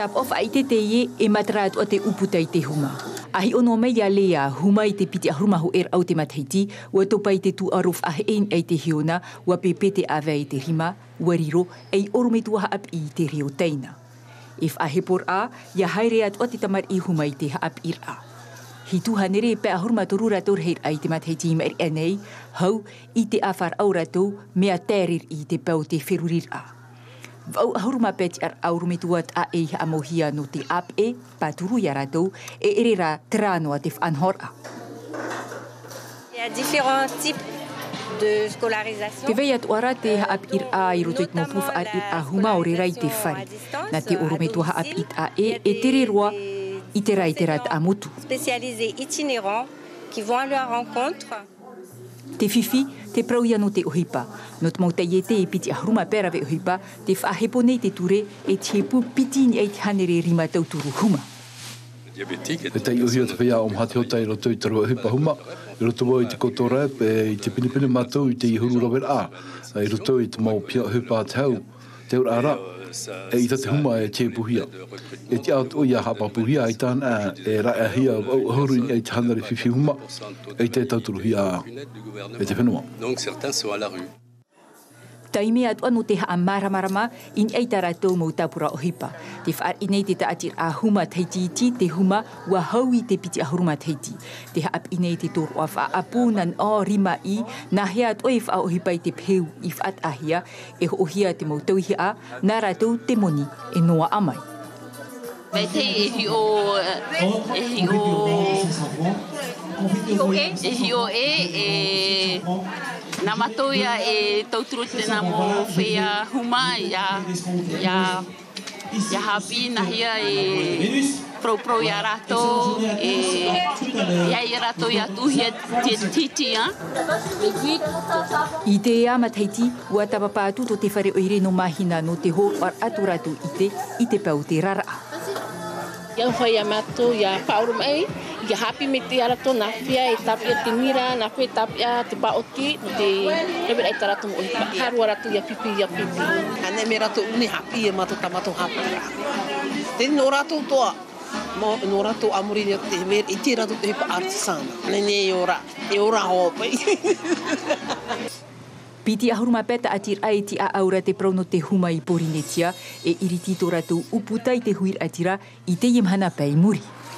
Tap of ai te teie e matrat o te uputai te huma. Ahi ono mei a lea huma i te piti ahrumahu au te matahiti, ua topai te tu aruf ein ai te hiona, ua pepete awe i te rima, ua riro, ei orumetua haap i te rio teina. If ahepor a, ia haere at o te tamar I huma i te haap ir a. Hituha nere pe ahurma toru rator heir ai te matahiti ma enei, hau I te afar au ratou, mea terir I te pau te ferurir a. Vau ahurma peti ar aurumetuat a e amohia no te ap e, paturu ya ratou, e erera trano a te whanhora. Il y a différents types de scolarisation. Te vei at ora te haap ir a I roto it mopuf ar ir a huma o rerai te whare. Na te orumetua haap it a e tere roa I te rai te rat a motu. Spécialisés itinérants qui vont à leur rencontre. Te whiwhi, te prauia no te ohipa. No te mauta I te piti ahruma pera ve ohipa, te whahepo nei te ture e te pu piti ni eit hanere rima tauturu huma. E tei ohia te whia hati hota I roto I taru ohipa huma, I roto mo I te kotora e I te pinipini mātou I te ihuru rower a, I roto I te mau pia ohipa te hau, te ura ara, e I te huma e te puhia. E te out o ia hapa puhia I tāna e rai ahia au horu I te hanare whiwhi huma, e te tauturu hia e te whenua. Donc certains sont à la rue. Taime atu anu te haa maramarama in ei taratou mau tapura o hipa. Te whaar inei te taatir a huma teiti te huma ua haui te piti a huruma teiti. Te haap inei te toru a wha apu nan o rima I na hea atu e wha o hipa I te peu I whaat ahia e ho ohia te mau tauhi a nā ratou te moni e noa amai. Mai te e hio e nā matou ia e tauturu tēnā mō whea huma ia hapi nahia e pro ia rato ia I rato ia tuhia te titi. I te ea mataiti, ua tapapātu to te whare oire no mahina no te ho ar atu ratu I te pau te raraa. Ia whai a matou ia whaoru mai, ia hapi me te arato na whia e tapia te mira, na whia tapia te baoti, te rewera I tarato mo ohipa. Harua ratu ia pipi. Ane me rato uni hapi e mato tamato hapi. Te no rato toa, no rato amuri ni te mer, I te rato te hipa artisana. Nene e ora hopai. Piti ahuruma peta atir ai ti a aura te prono te huma I porinetia e iriti to ratu uputai te huir atira I te yemhana pei muri.